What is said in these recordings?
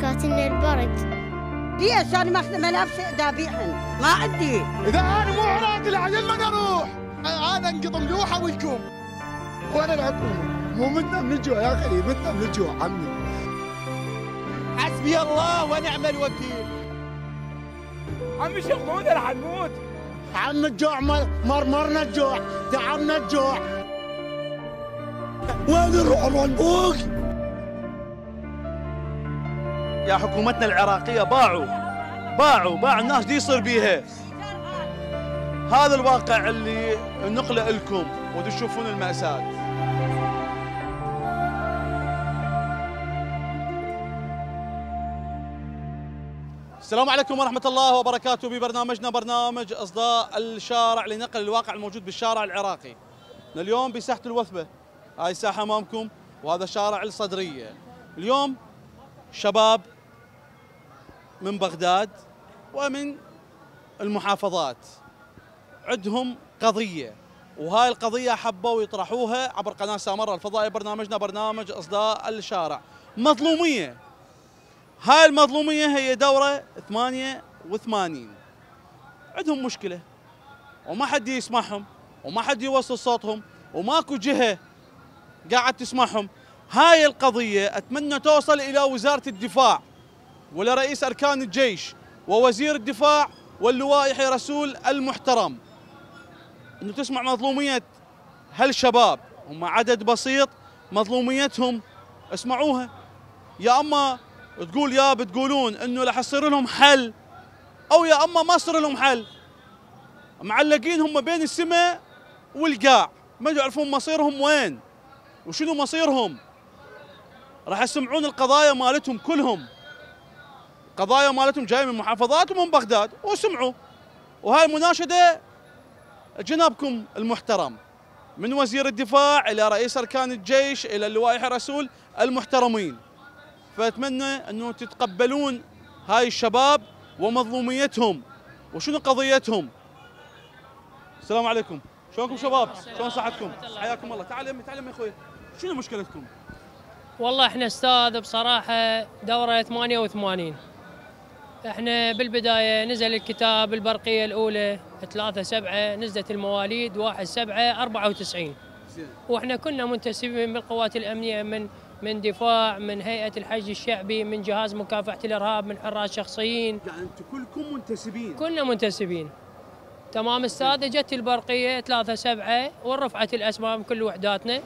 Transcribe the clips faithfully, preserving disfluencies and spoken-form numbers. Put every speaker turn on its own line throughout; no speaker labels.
كاتلنا البرد.
ليش انا ماخذ ملابس دابيحن؟ ما عندي.
اذا انا مو عراقي العجل من اروح؟ انا انقض ملوحه والكم. وانا الحكومه مو منا من الجوع يا اخي، منا من الجوع عمي.
حسبي الله ونعم الوكيل.
عمي شغلونا رح نموت.
عم الجوع مرمرنا الجوع، تعبنا الجوع. وين نروح نروح
يا حكومتنا العراقية باعوا باعوا باعوا الناس دي يصير بيها. هذا الواقع اللي نقله لكم وتشوفون المأساة. السلام عليكم ورحمة الله وبركاته ببرنامجنا برنامج إصداء الشارع لنقل الواقع الموجود بالشارع العراقي. اليوم بساحة الوثبة، هاي الساحة أمامكم وهذا شارع الصدرية. اليوم شباب من بغداد ومن المحافظات عندهم قضية، وهاي القضية حبوا يطرحوها عبر قناة سامرة الفضائية. برنامجنا برنامج إصداء الشارع. مظلومية، هاي المظلومية هي دورة ثمانية وثمانين. عندهم مشكلة وما حد يسمعهم وما حد يوصل صوتهم وماكو جهة قاعد تسمعهم. هاي القضية أتمنى توصل إلى وزارة الدفاع ولرئيس أركان الجيش ووزير الدفاع واللواء يحيى رسول المحترم، أنه تسمع مظلومية هالشباب. هم عدد بسيط، مظلوميتهم اسمعوها. يا أما تقول يا بتقولون أنه رح يصير لهم حل، أو يا أما ما يصير لهم حل. معلقين هم بين السماء والقاع، ما يعرفون مصيرهم وين وشنو مصيرهم. راح يسمعون القضايا مالتهم كلهم، قضايا مالتهم جايه من محافظات ومن بغداد وسمعوا. وهاي المناشده جنابكم المحترم من وزير الدفاع الى رئيس اركان الجيش الى اللواء يحيى رسول المحترمين. فاتمنى انه تتقبلون هاي الشباب ومظلوميتهم وشنو قضيتهم. السلام عليكم، شلونكم شباب؟ شلون صحتكم؟ حياكم الله. تعال يمي تعال يمي اخوي، شنو مشكلتكم؟
والله احنا استاذ بصراحه دوره ثمانية وثمانين. احنا بالبدايه نزل الكتاب البرقيه الاولى ثلاثة سبعة، نزلت المواليد واحد سبعة أربعة وتسعين. واحنا كنا منتسبين بالقوات الامنيه، من من دفاع، من هيئه الحج الشعبي، من جهاز مكافحه الارهاب، من حراس شخصيين.
يعني انتم كلكم منتسبين؟
كنا منتسبين. تمام استاذ. اجت البرقيه ثلاثة سبعة ورفعت الاسماء كل وحداتنا،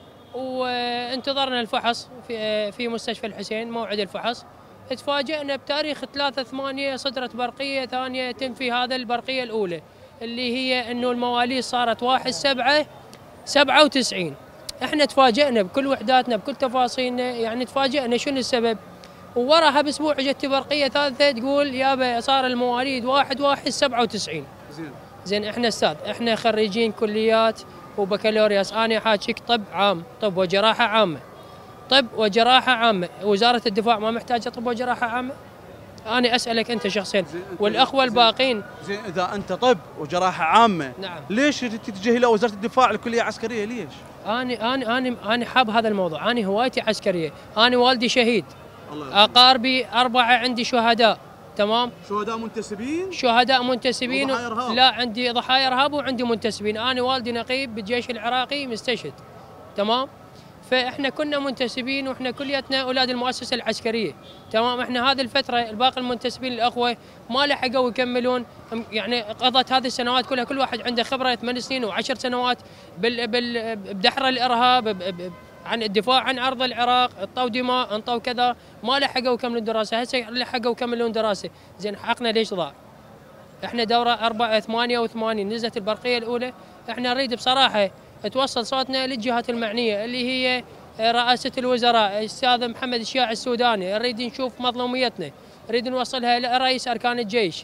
وانتظرنا الفحص في في مستشفى الحسين، موعد الفحص. تفاجئنا بتاريخ ثلاثة ثمانية صدرت برقيه ثانيه تنفي هذا البرقيه الاولى، اللي هي انه المواليد صارت واحد سبعة سبعة وتسعين. احنا تفاجئنا بكل وحداتنا بكل تفاصيلنا، يعني تفاجئنا شنو السبب. ووراها باسبوع اجت برقيه ثالثه تقول يابا صار المواليد واحد واحد سبعة وتسعين. زين زين احنا استاذ احنا خريجين كليات وبكالوريوس. انا حاكيك طب عام، طب وجراحه عامه، طب وجراحه عامه. وزاره الدفاع ما محتاجه طب وجراحه عامه؟ انا اسالك انت شخصيا والاخوه الباقين.
زين اذا انت طب وجراحه عامه،
نعم،
ليش تتجه الى وزاره الدفاع الكليه عسكريه؟ ليش؟
انا انا انا انا حاب هذا الموضوع. انا هوايتي عسكريه، انا والدي شهيد، اقاربي اربعه عندي شهداء. تمام،
شهداء منتسبين؟
شهداء منتسبين.
وضحايا إرهاب؟
لا، عندي ضحايا ارهاب وعندي منتسبين. انا والدي نقيب بالجيش العراقي مستشهد. تمام، فاحنا كنا منتسبين واحنا كليتنا اولاد المؤسسه العسكريه. تمام، احنا هذه الفتره الباقي المنتسبين الاخوه ما لحقوا يكملون، يعني قضت هذه السنوات كلها كل واحد عنده خبره ثمان سنين وعشر سنوات بال بال بدحر الارهاب، ب ب عن الدفاع عن ارض العراق، انطوا دماء، انطوا كذا، ما لحقوا يكملون دراسه. هسه لحقوا يكملون دراسه. زين حقنا ليش ضاع؟ احنا دوره أربعة ثمانية وثمانين نزلت البرقيه الاولى. احنا نريد بصراحه توصل صوتنا للجهات المعنيه اللي هي رئاسه الوزراء الاستاذ محمد الشياع السوداني. نريد نشوف مظلوميتنا، نريد نوصلها لرئيس اركان الجيش،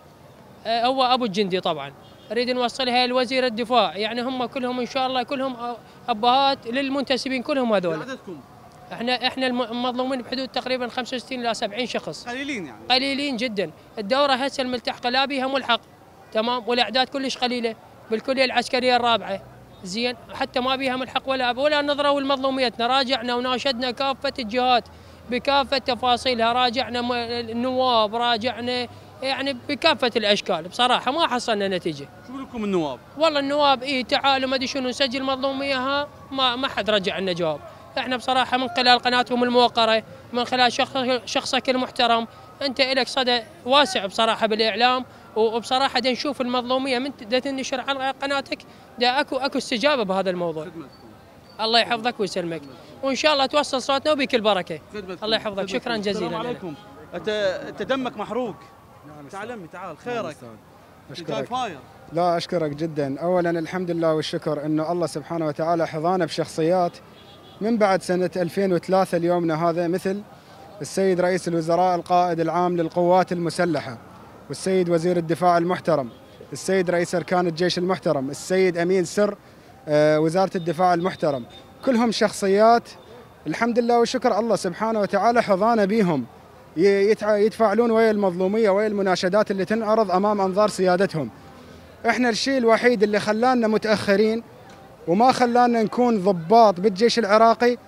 هو ابو الجندي طبعا. نريد نوصلها لوزير الدفاع، يعني هم كلهم ان شاء الله كلهم ابهات للمنتسبين كلهم هذول.
عددكم؟
احنا احنا المظلومين بحدود تقريبا خمسة وستين الى سبعين شخص.
قليلين يعني؟
قليلين جدا. الدوره هسه الملتحقه لا بها ملحق. تمام، والاعداد كلش قليله بالكليه العسكريه الرابعه. زين حتى ما بيها ملحق ولا ولا نظره لمظلوميتنا. راجعنا وناشدنا كافه الجهات بكافه تفاصيلها، راجعنا النواب، راجعنا يعني بكافه الاشكال، بصراحه ما حصلنا نتيجه.
شو لكم النواب؟
والله النواب اي تعالوا ما ادري شنو نسجل مظلوميه، ها ما ما حد رجع لنا جواب. احنا بصراحه من خلال قناتهم الموقره، من خلال شخص شخصك المحترم، انت لك صدى واسع بصراحه بالاعلام، وبصراحه دا نشوف المظلوميه من دا تنشر على قناتك، دا اكو اكو استجابه بهذا الموضوع. الله يحفظك ويسلمك، وان شاء الله توصل صوتنا وبكل بركه. الله يحفظك، شكرا جزيلا.
السلام عليكم. انت انت دمك محروق. تعال امي تعال، خيرك؟
أشكرك.
فاير.
لا أشكرك جدا. أولا الحمد لله والشكر أنه الله سبحانه وتعالى حظانا بشخصيات من بعد سنة ألفين وثلاثة ليومنا هذا، مثل السيد رئيس الوزراء القائد العام للقوات المسلحة، والسيد وزير الدفاع المحترم، السيد رئيس أركان الجيش المحترم، السيد أمين سر وزارة الدفاع المحترم. كلهم شخصيات الحمد لله والشكر الله سبحانه وتعالى حظانا بيهم، يتفاعلون ويا المظلومية ويا المناشدات اللي تنعرض أمام أنظار سيادتهم. احنا الشيء الوحيد اللي خلانا متأخرين وما خلانا نكون ضباط بالجيش العراقي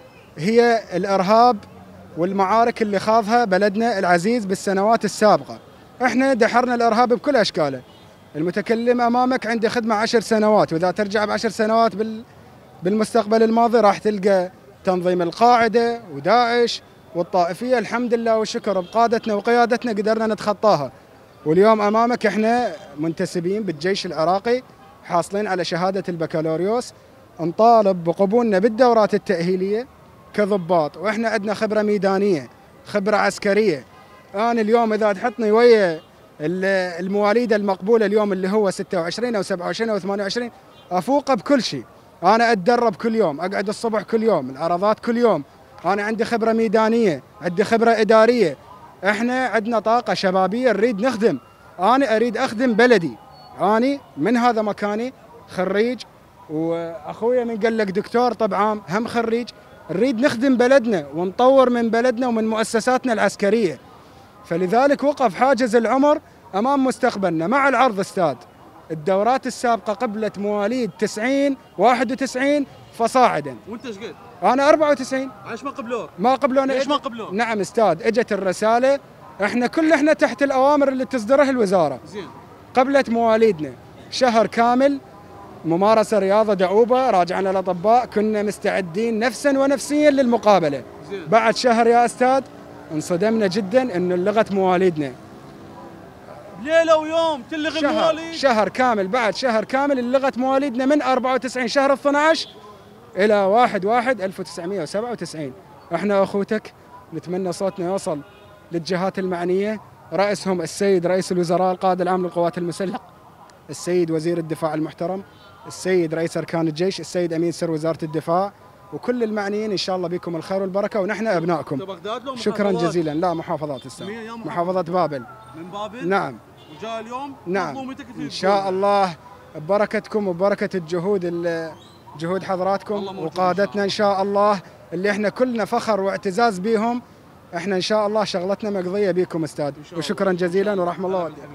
هي الإرهاب والمعارك اللي خاضها بلدنا العزيز بالسنوات السابقة. احنا دحرنا الإرهاب بكل أشكاله. المتكلم أمامك عنده خدمة عشر سنوات، وإذا ترجع بعشر سنوات بالمستقبل الماضي راح تلقى تنظيم القاعدة وداعش والطائفية. الحمد لله والشكر بقادتنا وقيادتنا قدرنا نتخطاها، واليوم أمامك إحنا منتسبين بالجيش العراقي حاصلين على شهادة البكالوريوس، نطالب بقبولنا بالدورات التأهيلية كضباط، وإحنا عندنا خبرة ميدانية، خبرة عسكرية. أنا اليوم إذا تحطني ويا المواليد المقبولة اليوم اللي هو ستة وعشرين أو سبعة وعشرين أو ثمانية وعشرين أفوق بكل شيء. أنا أتدرب كل يوم، أقعد الصبح كل يوم، العرضات كل يوم. أنا عندي خبرة ميدانية، عندي خبرة إدارية. إحنا عندنا طاقة شبابية نريد نخدم. أنا أريد أخدم بلدي. أنا من هذا مكاني خريج، وأخويا من قال لك دكتور طبعا هم خريج. نريد نخدم بلدنا ونطور من بلدنا ومن مؤسساتنا العسكرية. فلذلك وقف حاجز العمر أمام مستقبلنا مع العرض. استاذ الدورات السابقة قبلت مواليد تسعين واحد وتسعين فصاعدا.
وانت ايش قلت؟
انا أربعة وتسعين.
عايش ما قبلوك؟
ما قبلونا.
ليش ما قبلوك؟
نعم استاذ، اجت الرسالة، احنا كل احنا تحت الأوامر اللي تصدرها الوزارة.
زين.
قبلت مواليدنا شهر كامل ممارسة رياضة دؤوبة، راجعنا الأطباء، كنا مستعدين نفسا ونفسيا للمقابلة.
زين.
بعد شهر يا استاذ انصدمنا جدا انه لغت مواليدنا.
ليلة ويوم تلغي
شهر
المواليد؟
شهر كامل، بعد شهر كامل لغت مواليدنا من أربعة وتسعين شهر اثني عشر إلى واحد واحد ألف وتسعمئة وسبعة وتسعين. احنا أخوتك نتمنى صوتنا يوصل للجهات المعنية، رئيسهم السيد رئيس الوزراء القائد العام للقوات المسلحة، السيد وزير الدفاع المحترم، السيد رئيس أركان الجيش، السيد أمين سر وزارة الدفاع، وكل المعنيين. إن شاء الله بكم الخير والبركة، ونحن أبنائكم. شكرا جزيلا. لا محافظات الساعة، محافظة بابل.
من بابل؟
نعم.
وجاء اليوم؟
نعم إن شاء الله ببركتكم وبركة الجهود جهود حضراتكم وقادتنا إن شاء الله، اللي احنا كلنا فخر واعتزاز بيهم. احنا إن شاء الله شغلتنا مقضية بيكم أستاذ، وشكرا جزيلا ورحمة الله والديكم.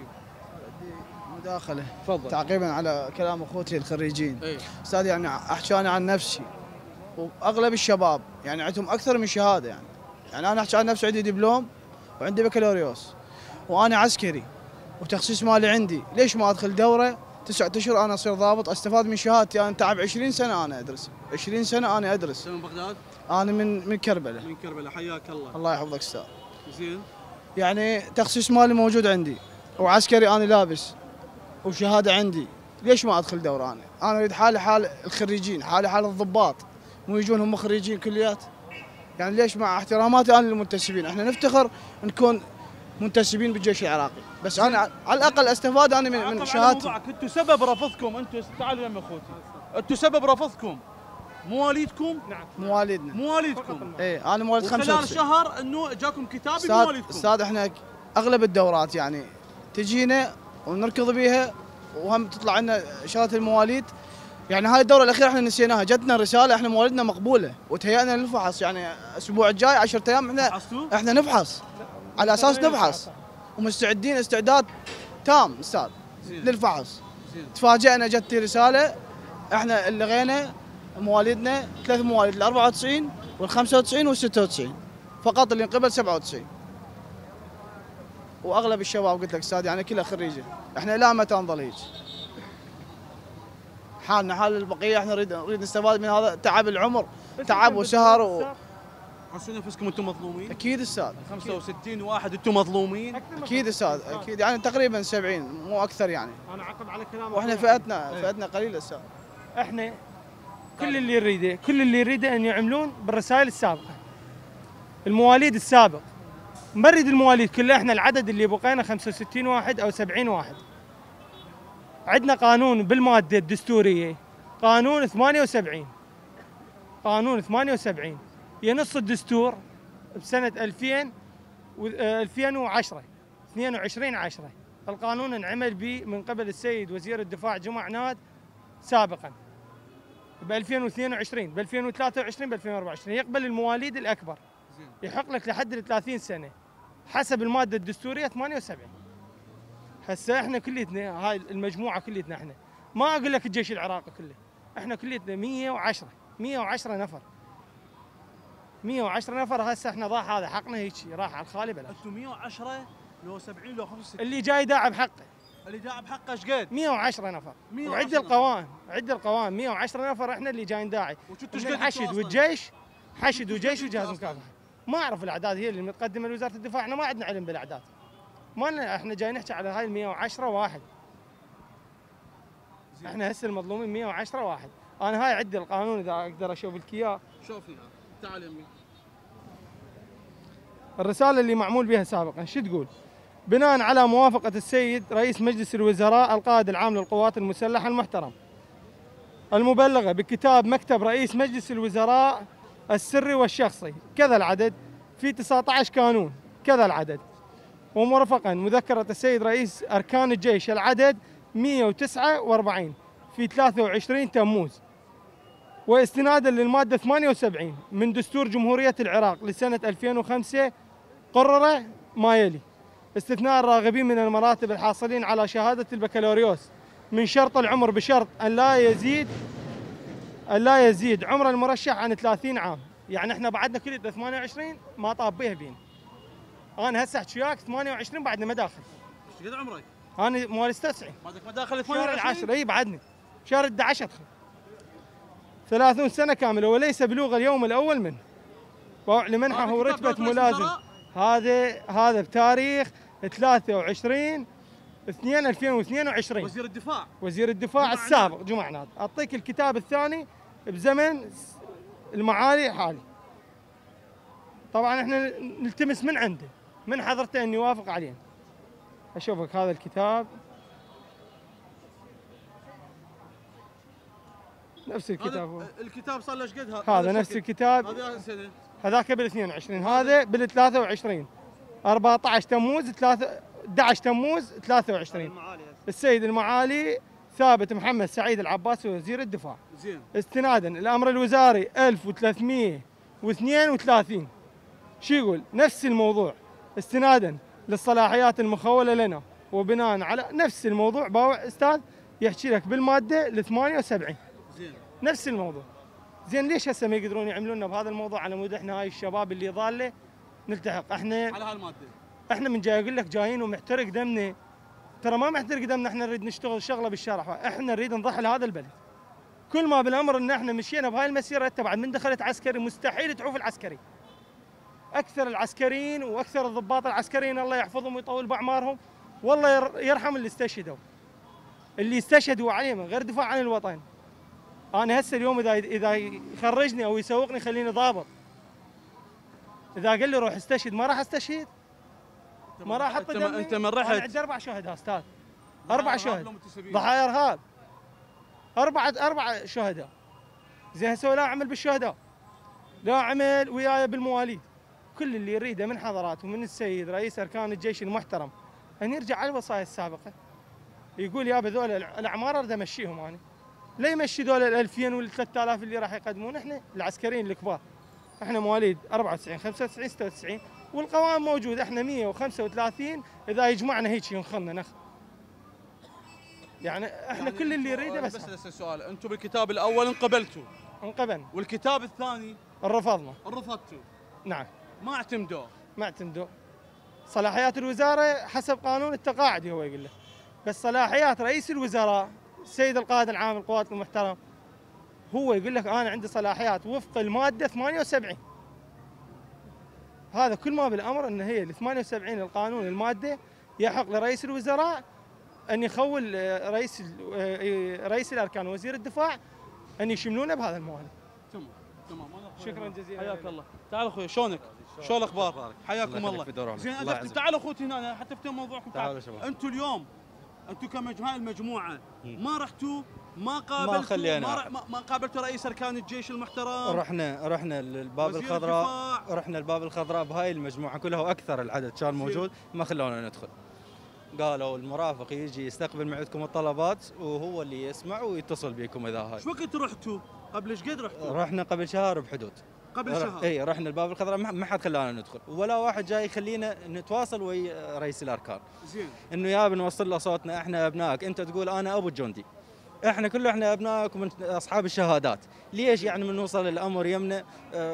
مداخلة
تفضل.
تعقيبا على كلام اخوتي الخريجين.
ايه؟
استاذ يعني احكي انا عن نفسي، واغلب الشباب يعني عندهم اكثر من شهاده. يعني يعني انا احكي عن نفسي، عندي دبلوم وعندي بكالوريوس، وانا عسكري وتخصيص مالي عندي. ليش ما ادخل دوره تسعة اشهر انا اصير ضابط، استفاد من شهادتي؟ انا تعب عشرين سنه انا ادرس، عشرين سنه انا ادرس.
من بغداد؟
انا من من كربلاء.
من كربلاء، حياك الله.
الله يحفظك استاذ.
زين.
يعني تخصيص مالي موجود عندي، وعسكري انا لابس، وشهاده عندي. ليش ما ادخل دوره؟ انا انا اريد حالي حال الخريجين، حالي حال الضباط، مو يجون هم خريجين كليات. يعني ليش مع احتراماتي انا للمنتسبين، احنا نفتخر نكون منتسبين بالجيش العراقي، بس انا على الاقل استفاد انا من, من شهادتي.
انتم سبب رفضكم، انتم تعالوا يم اخوتي، انتم سبب رفضكم مواليدكم؟
نعم مواليدنا.
مواليدكم.
ايه انا مواليد خمسة وتسعين.
خلال شهر انه جاكم كتاب بمواليدكم.
استاذ احنا اغلب الدورات يعني تجينا ونركض بيها، وهم تطلع لنا شهاده المواليد. يعني هاي الدوره الاخيره احنا نسيناها، جتنا رساله احنا مواليدنا مقبوله وتهيأنا للفحص. يعني الاسبوع الجاي عشرة ايام احنا احنا نفحص، على اساس نفحص ومستعدين استعداد تام استاذ للفحص. تفاجئنا جت رساله احنا لغينا مواليدنا، ثلاث مواليد، ال أربعة وتسعين وال خمسة وتسعين وال ستة وتسعين. فقط اللي انقبل سبعة وتسعين. واغلب الشباب قلت لك استاذ يعني كلها خريجه، احنا لا متى نظل هيك. حالنا حال البقيه، احنا نريد نريد نستفاد من هذا تعب العمر، تعب وسهر و...
تحسون نفسكم انتم مظلومين؟
اكيد استاذ.
خمسة وستين واحد انتم مظلومين؟
اكيد استاذ، اكيد يعني تقريبا سبعين مو اكثر يعني.
انا اعقب على كلامك.
واحنا فئتنا فئتنا قليله استاذ.
احنا كل اللي يريده كل اللي يريده ان يعملون بالرسائل السابقه. المواليد السابق. ما نريد المواليد كلها، احنا العدد اللي بقينا خمسة وستين واحد او سبعين واحد. عندنا قانون بالماده الدستوريه، قانون ثمانية وسبعين. قانون ثمانية وسبعين ينص الدستور بسنه ألفين و ألفين وعشرة اثنين وعشرين عشرة. القانون انعمل به من قبل السيد وزير الدفاع جمع ناد سابقا ب ألفين واثنين وعشرين، ب ألفين وثلاثة وعشرين، ب ألفين وأربعة وعشرين. يقبل المواليد الاكبر يحق لك لحد ال ثلاثين سنه حسب الماده الدستوريه ثمانية وسبعين. هسه احنا كليتنا هاي المجموعه كليتنا احنا، ما اقول لك الجيش العراقي كله، احنا كليتنا مئة وعشرة مئة وعشرة نفر. مئة وعشرة نفر هسه احنا ضاع هذا حقنا هيك راح على الخالي بلاش.
انتم مئة وعشرة لو سبعين لو خمسة وستين.
اللي جاي داعي بحقه.
اللي داعي بحقه ايش قد؟
مئة وعشرة نفر.
مئة وعشرة
وعد القوائم، عد القوائم مئة وعشرة نفر احنا اللي جايين داعي.
وشفتوا ايش
من
قد
الحشد والجيش، حشد وجيش وجهاز مكافحه. ما اعرف الاعداد هي اللي متقدمه لوزاره الدفاع، احنا ما عندنا علم بالاعداد. ما لنا، احنا جاي نحكي على هاي ال مئة وعشرة واحد. احنا هسه المظلومين مئة وعشرة واحد. انا هاي عندي القانون اذا اقدر اشوف لك اياه.
شوفني ها، تعال يمي.
الرساله اللي معمول بها سابقا شو تقول؟ بناء على موافقه السيد رئيس مجلس الوزراء القائد العام للقوات المسلحه المحترم المبلغه بكتاب مكتب رئيس مجلس الوزراء السري والشخصي كذا العدد في تسعة عشر قانون كذا العدد، ومرفقا مذكرة السيد رئيس أركان الجيش العدد مئة وتسعة وأربعين في ثلاثة وعشرين تموز، واستنادا للمادة ثمانية وسبعين من دستور جمهورية العراق لسنة ألفين وخمسة قرر ما يلي: استثناء الراغبين من المراتب الحاصلين على شهادة البكالوريوس من شرط العمر بشرط أن لا يزيد أن لا يزيد عمر المرشح عن ثلاثين عام. يعني احنا بعدنا كل ثمانية وعشرين ما طاب بيها بين. انا هسه احكي وياك ثمانية وعشرين بعدنا ما داخل.
ايش قد عمرك؟
انا مواليد ستة وتسعين.
بعدك ما داخل
شهر
ثمانية وعشرين؟
العاشر اي بعدني. شهر أحد عشر ادخل. ثلاثين سنة كاملة وليس بلوغ اليوم الأول منه. لمنحه رتبة ملازم. هذا هذا بتاريخ ثلاثة وعشرين اثنين ألفين واثنين وعشرين.
وزير الدفاع.
وزير الدفاع السابق جمع ناد. اعطيك الكتاب الثاني بزمن المعالي حالي. طبعا احنا نلتمس من عنده من حضرته ان يوافق علينا. اشوفك هذا الكتاب نفس الكتاب هو.
الكتاب صار له ايش قد
هذا؟ هذا نفس الكتاب.
هذا سنه.
هذاك بال اثنين وعشرين، هذا بال ثلاثة وعشرين. أربعة عشر تموز ثلاثة أحد عشر تموز ثلاثة وعشرين. السيد المعالي ثابت محمد سعيد العباسي وزير الدفاع.
زين.
استنادا الامر الوزاري ألف وثلاثمئة واثنين وثلاثين. شو يقول؟ نفس الموضوع، استنادا للصلاحيات المخوله لنا وبناء على نفس الموضوع. باوع استاذ يحكي لك بالماده ال ثمانية وسبعين.
زين.
نفس الموضوع. زين ليش هسه ما يقدرون يعملون لنا بهذا الموضوع على مود احنا هاي الشباب اللي ضاله نلتحق؟ احنا
على هالماده.
احنا من جاي اقول لك جايين ومحترق دمنا. ترى ما محترق دمنا، احنا نريد نشتغل شغله بالشارع، احنا نريد نضحي لهذا البلد. كل ما بالامر ان احنا مشينا بهاي المسيره. انت بعد من دخلت عسكري مستحيل تعوف العسكري. اكثر العسكريين واكثر الضباط العسكريين الله يحفظهم ويطول باعمارهم والله يرحم اللي استشهدوا. اللي استشهدوا عليه من غير دفاع عن الوطن. انا هسه اليوم اذا اذا يخرجني او يسوقني يخليني ضابط. اذا قال لي روح استشهد ما راح استشهد. ما راح احط دمي.
انت من رحت.
انا عندي اربع شهداء استاذ. اربع شهداء. ضحايا ارهاب. اربعه اربع شهداء. زين هسه لا اعمل بالشهداء. لا اعمل وياي بالمواليد. كل اللي يريده من حضرات ومن السيد رئيس اركان الجيش المحترم ان يرجع على الوصايا السابقه. يقول يا ذول الاعمار اريد امشيهم انا. لا يمشي ذول ال ألفين وال ثلاثة آلاف اللي راح يقدمون. احنا العسكريين الكبار. احنا مواليد أربعة وتسعين خمسة وتسعين ستة وتسعين والقوام موجود. احنا مئة وخمسة وثلاثين اذا يجمعنا هيك ينخلنا نخ. يعني احنا يعني كل اللي يريده بس.
بس السؤال، انتم بالكتاب الاول انقبلتوا.
انقبلنا.
والكتاب الثاني
رفضنا.
رفضتوا.
نعم.
ما اعتمدوا
ما اعتمدوا. صلاحيات الوزاره حسب قانون التقاعدي هو يقول له، بس صلاحيات رئيس الوزراء السيد القائد العام للقوات المحترم هو يقول لك انا عندي صلاحيات وفق الماده ثمانية وسبعين. هذا كل ما بالامر ان هي ال ثمانية وسبعين القانون الماده يحق لرئيس الوزراء ان يخول رئيس رئيس الاركان وزير الدفاع ان يشملونه بهذا الموانئ.
تمام تمام.
شكرا جزيلا.
حياك الله. تعال اخوي، شلونك؟ شو الاخبار؟ حياكم الله. زين تعالوا اخوتي هنا حتى افتهم موضوعكم.
تعالوا شباب.
انتم اليوم انتم كمجموعه المجموعه ما رحتوا ما قابلتوا
ما خلينا
ما, ما, ما قابلتوا رئيس اركان الجيش المحترم؟
رحنا رحنا الباب الخضراء، رحنا الباب الخضراء بهاي المجموعه كلها واكثر العدد كان موجود، ما خلونا ندخل. قالوا المرافق يجي يستقبل من عندكم الطلبات وهو اللي يسمع ويتصل بكم اذا هاي.
شو وقت رحتوا؟ قبل ايش قد رحتوا؟
رحنا قبل شهر بحدود.
قبل شهر؟
اي رحنا الباب الخضراء ما حد خلانا ندخل، ولا واحد جاي يخلينا نتواصل ويا رئيس الاركان.
زين.
انه يا بنوصل له صوتنا، احنا ابنائك، انت تقول انا ابو الجندي. احنا كله احنا ابنائك ومن اصحاب الشهادات، ليش يعني من نوصل الامر يمنا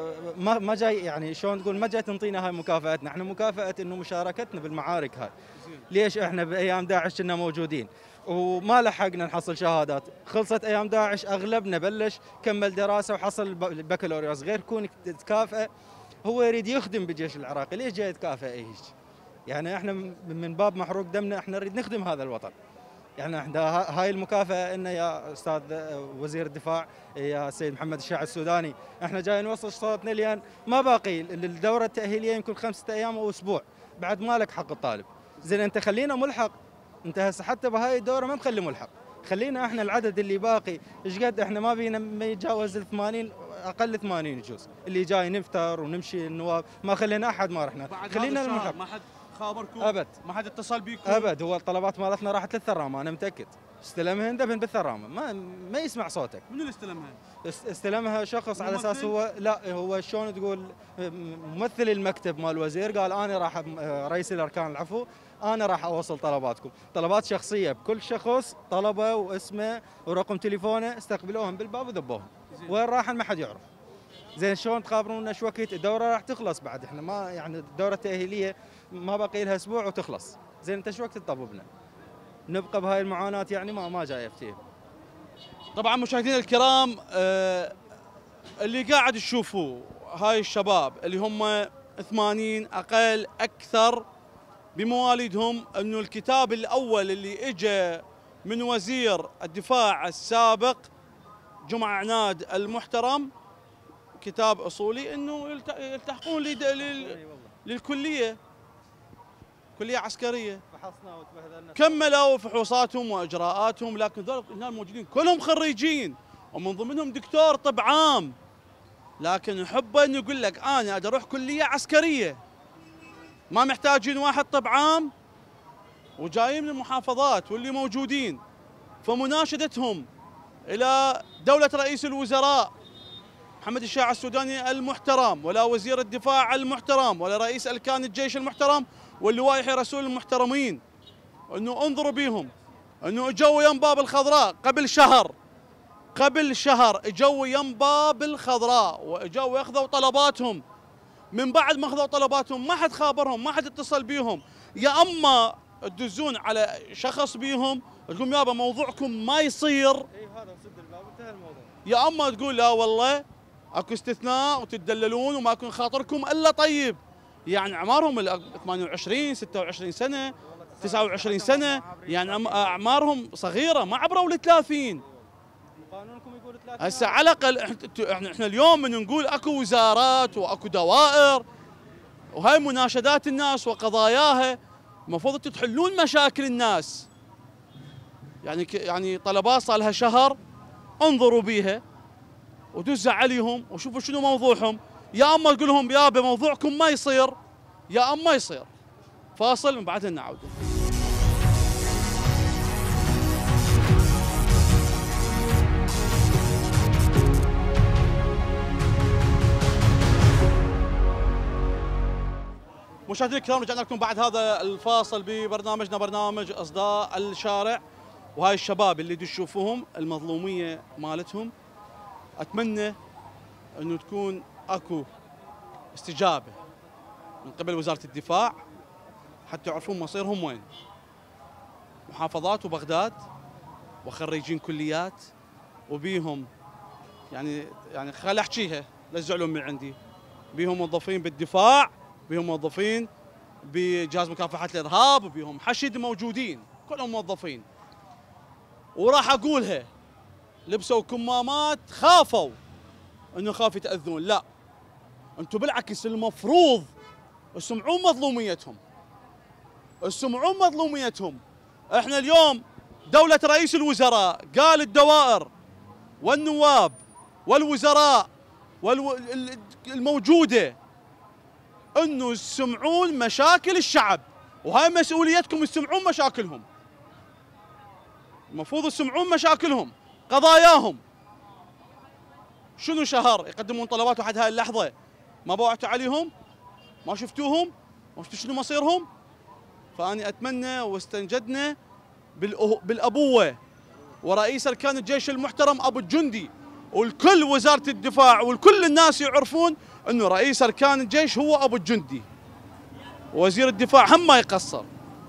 ما ما جاي يعني شلون تقول ما جاي تنطينا هاي مكافاتنا، احنا مكافاه انه مشاركتنا بالمعارك هاي. ليش احنا بايام داعش كنا موجودين وما لحقنا نحصل شهادات، خلصت ايام داعش اغلبنا بلش كمل دراسه وحصل البكالوريوس، غير كونك تتكافئ هو يريد يخدم بالجيش العراقي، ليش جاي يتكافئ هيك؟ يعني احنا من باب محروق دمنا احنا نريد نخدم هذا الوطن. يعني احنا هاي المكافاه انه يا استاذ وزير الدفاع يا سيد محمد الشاعر السوداني، احنا جاي نوصل صوتنا لان ما باقي الدوره التاهيليه يمكن خمسة ايام او اسبوع، بعد ما لك حق الطالب. زين انت خلينا ملحق، انت هسه حتى بهاي الدوره ما مخلي ملحق، خلينا احنا العدد اللي باقي ايش قد احنا ما بينا ما يتجاوز ال ثمانين، اقل ثمانين يجوز، اللي جاي نفطر ونمشي النواب، ما خلينا احد ما رحنا، خلينا الملحق.
ما حد خابركم؟
ابد.
ما حد اتصل بيكم؟
ابد. هو الطلبات مالتنا راحت للثرامه انا متاكد، استلمها دبن بالثرامه، ما ما يسمع صوتك.
منو اللي استلمها؟
استلمها شخص على اساس هو لا هو شلون تقول ممثل المكتب مال الوزير، قال انا راح رئيس الاركان العفو انا راح اوصل طلباتكم، طلبات شخصيه بكل شخص طلبه واسمه ورقم تليفونه، استقبلوهم بالباب وذبوهم. وين راحن ما حد يعرف. زين شلون تخابرونا شو وقت الدوره راح تخلص؟ بعد احنا ما يعني الدوره التاهيليه ما باقي لها اسبوع وتخلص. زين انت شو وقت تطببنا؟ نبقى بهاي المعاناه يعني ما ما جاي افتيه.
طبعا مشاهدينا الكرام آه اللي قاعد تشوفوه هاي الشباب اللي هم ثمانين اقل اكثر بمواليدهم، انه الكتاب الاول اللي اجى من وزير الدفاع السابق جمعه عناد المحترم كتاب اصولي انه يلتحقون للكليه كليه عسكريه.
فحصنا وتبهدلنا،
كملوا فحوصاتهم واجراءاتهم، لكن ذول هنا الموجودين كلهم خريجين ومن ضمنهم دكتور طب عام، لكن يحب انه يقول لك انا ادي اروح كليه عسكريه، ما محتاجين واحد طب عام وجايين من المحافظات واللي موجودين. فمناشدتهم الى دوله رئيس الوزراء محمد الشاعر السوداني المحترم، ولا وزير الدفاع المحترم، ولا رئيس اركان الجيش المحترم، واللواء يحيى رسول المحترمين، انه انظروا بيهم، انه اجوا يم باب الخضراء قبل شهر قبل شهر اجوا يم باب الخضراء واجوا ياخذوا طلباتهم. من بعد ما اخذوا طلباتهم ما حد خابرهم، ما حد اتصل بيهم، يا اما تدزون على شخص بيهم تقول يابا موضوعكم ما يصير،
اي هذا سد الباب انتهى الموضوع،
يا اما تقول لا والله اكو استثناء وتدللون وما يكون خاطركم الا طيب. يعني اعمارهم ثمانية وعشرين ستة وعشرين سنه تسعة وعشرين سنه، يعني اعمارهم صغيره ما عبروا ال ثلاثين.
قانونكم يقول ثلاثين.
هسه على الاقل احنا احنا اليوم من نقول اكو وزارات واكو دوائر وهاي مناشدات الناس وقضاياها، المفروض تحلون مشاكل الناس. يعني يعني طلبات صار لها شهر انظروا بيها ودز عليهم وشوفوا شنو موضوعهم، يا اما تقول لهم يابا موضوعكم ما يصير، يا اما يصير. فاصل من بعدها نعود. مشاهدينا الكرام رجعنا لكم بعد هذا الفاصل ببرنامجنا برنامج اصداء الشارع، وهاي الشباب اللي تشوفوهم المظلوميه مالتهم اتمنى انه تكون اكو استجابه من قبل وزاره الدفاع حتى يعرفون مصيرهم وين. محافظات وبغداد وخريجين كليات وبيهم يعني يعني خل احكيها لا تزعلون من عندي، بيهم موظفين بالدفاع، بيهم موظفين بجهاز مكافحه الارهاب، وبيهم حشد موجودين كلهم موظفين. وراح اقولها لبسوا كمامات خافوا انه خاف يتاذون، لا انتم بالعكس المفروض تسمعون مظلوميتهم، تسمعون مظلوميتهم. احنا اليوم دولة رئيس الوزراء قال الدوائر والنواب والوزراء الموجودة انه تسمعون مشاكل الشعب، وهاي مسؤوليتكم تسمعون مشاكلهم. المفروض تسمعون مشاكلهم، قضاياهم. شنو شهر يقدمون طلبات لحد هاي اللحظة ما بوعتوا عليهم؟ ما شفتوهم؟ ما شفتوا شنو مصيرهم؟ فأني أتمنى واستنجدنا بالأبوة ورئيس أركان الجيش المحترم أبو الجندي، والكل وزارة الدفاع والكل الناس يعرفون أنه رئيس أركان الجيش هو أبو الجندي، ووزير الدفاع هم ما يقصر.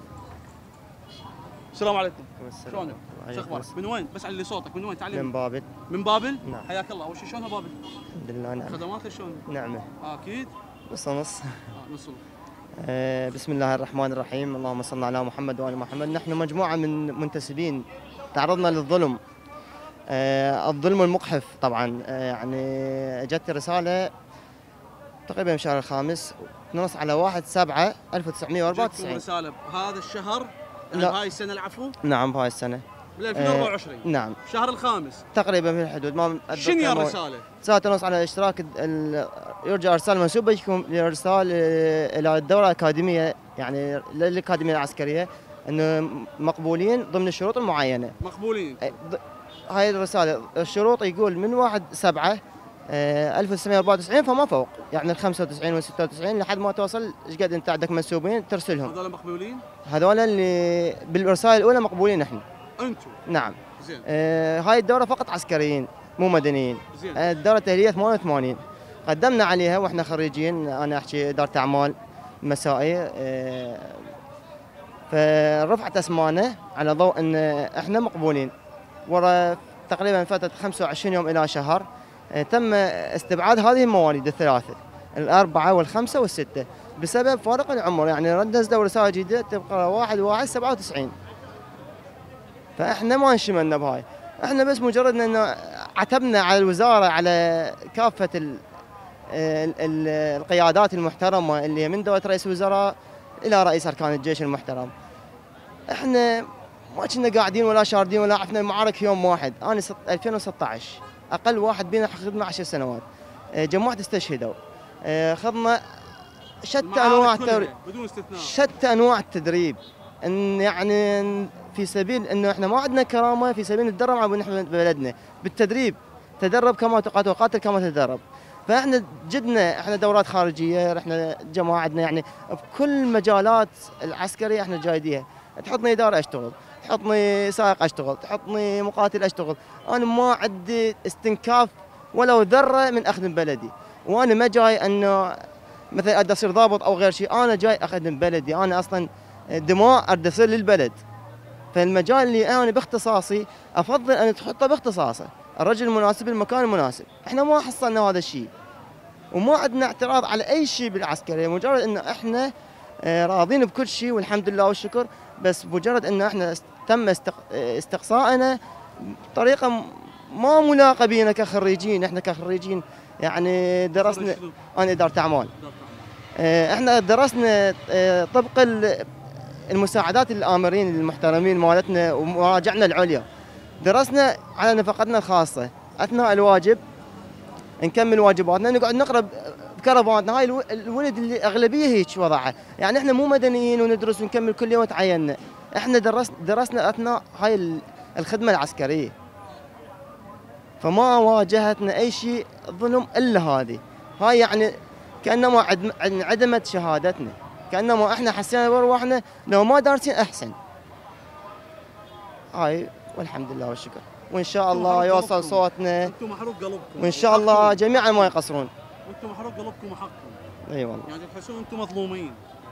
السلام عليكم. شلونك؟ شو اخبارك؟ من وين؟ بس علي صوتك، من وين؟ تعلم.
من بابل.
من بابل؟
نعم.
حياك الله. اول شيء شلونها بابل؟
الحمد لله نعم.
خدماتها شلون؟
نعمة.
آه اكيد؟
نص نص.
اه نص.
آه بسم الله الرحمن الرحيم، اللهم صل على محمد وآل محمد. نحن مجموعة من منتسبين تعرضنا للظلم. آه الظلم المقحف طبعا. آه يعني جت رسالة تقريبا الشهر الخامس نص على واحد سبعة ألف وتسعمئة وأربعة وتسعين.
رسالة بهذا الشهر؟ يعني
لا.
بهاي السنة العفو؟
نعم بهاي السنة.
بال ألفين وأربعة وعشرين.
آه نعم.
الشهر الخامس.
تقريبا في الحدود. ما
شنو يا الرسالة؟
رسالة تنص على اشتراك يرجى ارسال منسوبكم لارسال الى الدورة الأكاديمية، يعني للأكاديمية العسكرية، انه مقبولين ضمن الشروط المعينة.
مقبولين.
هاي الرسالة الشروط يقول من واحد سبعة ألف وتسعمئة وأربعة وتسعين فما فوق، يعني ال خمسة وتسعين وال ستة وتسعين لحد ما توصل ايش قد انت عندك منسوبين ترسلهم.
هذول مقبولين؟
هذول اللي بالرسائل الاولى مقبولين احنا.
انتم؟
نعم.
زين.
آه هاي الدورة فقط عسكريين مو مدنيين.
زين.
آه الدورة التأهيلية ثمانية وثمانين قدمنا عليها واحنا خريجين، انا احكي إدارة اعمال مسائي. آه فرفعت اسمانا على ضوء ان احنا مقبولين. ورا تقريبا فترة خمسة وعشرين يوم الى شهر آه تم استبعاد هذه المواليد الثلاثة، الأربعة والخمسة والستة، بسبب فارق العمر. يعني ردنا رسالة جديدة تبقى واحد واحد سبعة وتسعين. فاحنا ما انشملنا بهاي، احنا بس مجرد انه عتبنا على الوزاره على كافه ال ال ال القيادات المحترمه اللي من دوله رئيس الوزراء الى رئيس اركان الجيش المحترم. احنا ما كنا قاعدين ولا شاردين ولا عرفنا المعارك يوم واحد. انا ألفين وستة عشر اقل واحد بينا خدمه عشر سنوات. جماعه استشهدوا. خضنا شتى انواع
بدون استثناء،
شتى انواع التدريب، ان يعني في سبيل انه احنا ما عندنا كرامه، في سبيل نتدرب على نحن ببلدنا بالتدريب. تدرب كما تقاتل وقاتل كما تدرب. فاحنا جدنا احنا دورات خارجيه، رحنا جماعتنا يعني بكل مجالات العسكريه احنا جايديها. تحطني اداره اشتغل، تحطني سائق اشتغل، تحطني مقاتل اشتغل. انا ما عندي استنكاف ولو ذره من اخدم بلدي، وانا ما جاي انه مثلا ادي اصير ضابط او غير شيء، انا جاي اخدم بلدي. انا اصلا دماء اريد اصير للبلد. فالمجال اللي انا باختصاصي افضل ان تحطه باختصاصه، الرجل المناسب بالمكان المناسب. احنا ما حصلنا هذا الشيء وما عندنا اعتراض على اي شيء بالعسكريه، مجرد انه احنا راضين بكل شيء والحمد لله والشكر. بس مجرد انه احنا تم استقصائنا بطريقه ما ملاقه بينا كخريجين. احنا كخريجين يعني درسنا، انا اداره اعمال، احنا درسنا طبق المساعدات الامرين المحترمين مالتنا ومراجعنا العليا. درسنا على نفقتنا الخاصه اثناء الواجب، نكمل واجباتنا، نقعد نقرا بكرفاناتنا. هاي الولد اللي اغلبيه هيك وضعها، يعني احنا مو مدنيين وندرس ونكمل كل يوم تعيننا. احنا درسنا درسنا اثناء هاي الخدمه العسكريه، فما واجهتنا اي شيء ظلم الا هذه. هاي يعني كانما انعدمت شهادتنا، كانما احنا حسينا بارواحنا لو ما دارسين احسن. هاي والحمد لله والشكر، وان شاء الله يوصل صوتنا.
انتم محروق قلبكم،
وان شاء الله جميعا ما يقصرون.
وانتم محروق قلبكم وحقكم.
اي والله.
يعني تحسون انتم مظلومين؟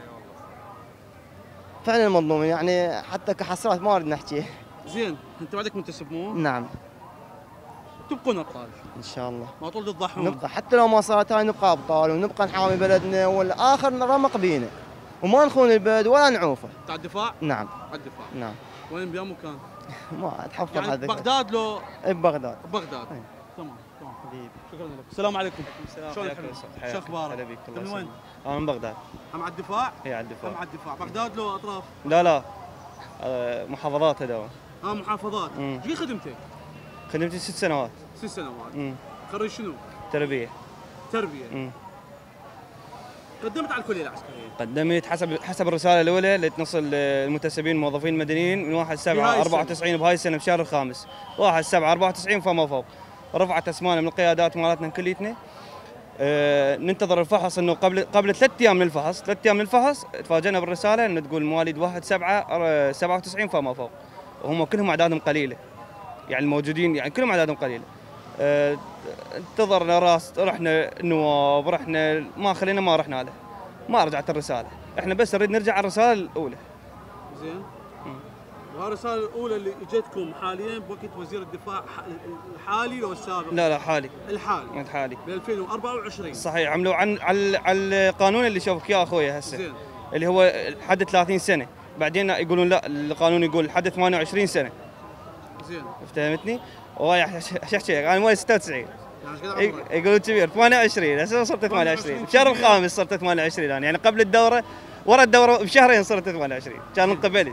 فعلا مظلومين، يعني حتى كحسرات ما اريد نحكي.
زين، انت بعدك منتسب مو؟
نعم.
تبقون ابطال
ان شاء الله.
ما طول تضحون.
نبقى حتى لو ما صارت هاي نبقى ابطال ونبقى نحامي بلدنا والاخر رمق بينا وما نخون البلد ولا نعوفه.
على الدفاع؟
نعم.
على الدفاع.
نعم.
وين بيا مكان؟
ما اتحفظ
يعني
هذا.
بغداد لو؟
اي ببغداد.
ببغداد.
أي.
تمام تمام.
حبيبي.
شكرا لك. السلام عليكم.
السلام.
شلون
حياك
الحال؟
الله.
شو اخبارك؟
هلا بيك. الله
من وين؟
يسلمك. انا من بغداد.
هم على الدفاع؟
اي على الدفاع.
هم على الدفاع، بغداد لو اطراف؟
لا لا آه، محافظات هذول.
اه محافظات.
مم.
ايش خدمتك؟
خدمتي ست سنوات.
ست سنوات.
امم
خريج شنو؟
تربيه.
تربيه.
امم
قدمت على الكليه العسكريه؟
قدمت حسب حسب الرساله الاولى اللي تنصل المنتسبين الموظفين المدنيين من واحد سبعة أربعة وتسعين بهاي السنه بشهر الخامس، واحد سبعة أربعة وتسعين فما فوق. رفعت اسماءنا من القيادات مالتنا كليتنا. أه ننتظر الفحص انه قبل قبل ثلاث ايام من الفحص، ثلاث ايام من الفحص تفاجئنا بالرساله انه تقول مواليد واحد سبعة سبعة وتسعين فما فوق، وهم كلهم اعدادهم قليله. يعني الموجودين يعني كلهم اعدادهم قليله. أه انتظرنا راس، رحنا النواب، رحنا ما خلينا ما رحنا له. ما رجعت الرساله، احنا بس نريد نرجع على الرساله الاولى.
زين. وهذه الرساله الاولى اللي اجتكم حاليا بوقت وزير الدفاع الحالي لو السابق؟
لا لا حالي.
الحالي.
الحالي.
ب ألفين وأربعة وعشرين.
صحيح، عملوا عن على على القانون اللي شوفك يا اخوي هسه.
زين.
اللي هو حد ثلاثين سنه، بعدين يقولون لا القانون يقول حد ثمانية وعشرين سنه.
زين.
فهمتني؟ ويا شو احكي انا مواليد ستة وتسعين.
يعني
يقولون كبير ثمانية وعشرين، هسه صرت ثمانية وعشرين، بشهر الخامس صرت ثمانية وعشرين يعني, يعني قبل الدوره ورا الدوره بشهرين صرت ثمانية وعشرين، كان انقبلت.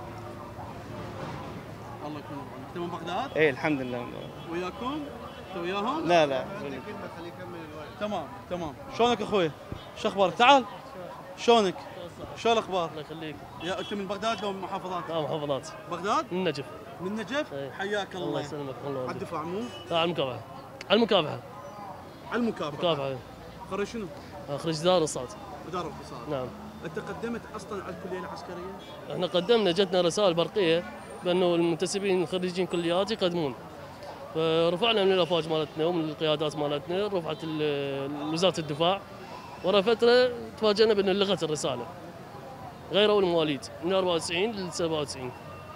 الله يكون بعونك. انت من بغداد؟
اي الحمد لله.
وياكم؟ انت وياهم؟
لا لا.
تمام تمام. شلونك اخوي؟ شو اخبارك؟ تعال. شلونك؟ شو الاخبار؟
الله يخليك.
يا انت من بغداد لو من محافظات؟
لا محافظات.
بغداد؟
من النجف.
من النجف؟
ايه.
حياك الله.
الله يسلمك. الله
على الدفاع مو؟
لا على المكافحه. على المكافحه.
على المكافحه.
مكافحه.
خريج شنو؟
خريج دار الاقتصاد.
اداره الاقتصاد.
نعم.
انت قدمت اصلا على الكليه العسكريه؟
احنا قدمنا جتنا رسائل برقيه بانه المنتسبين خريجين كليات يقدمون. فرفعنا من الافواج مالتنا ومن القيادات مالتنا، رفعت وزاره الدفاع. ورا فتره تفاجئنا بان لغت الرساله. غيروا المواليد من أربعة وتسعين ل سبعة وتسعين.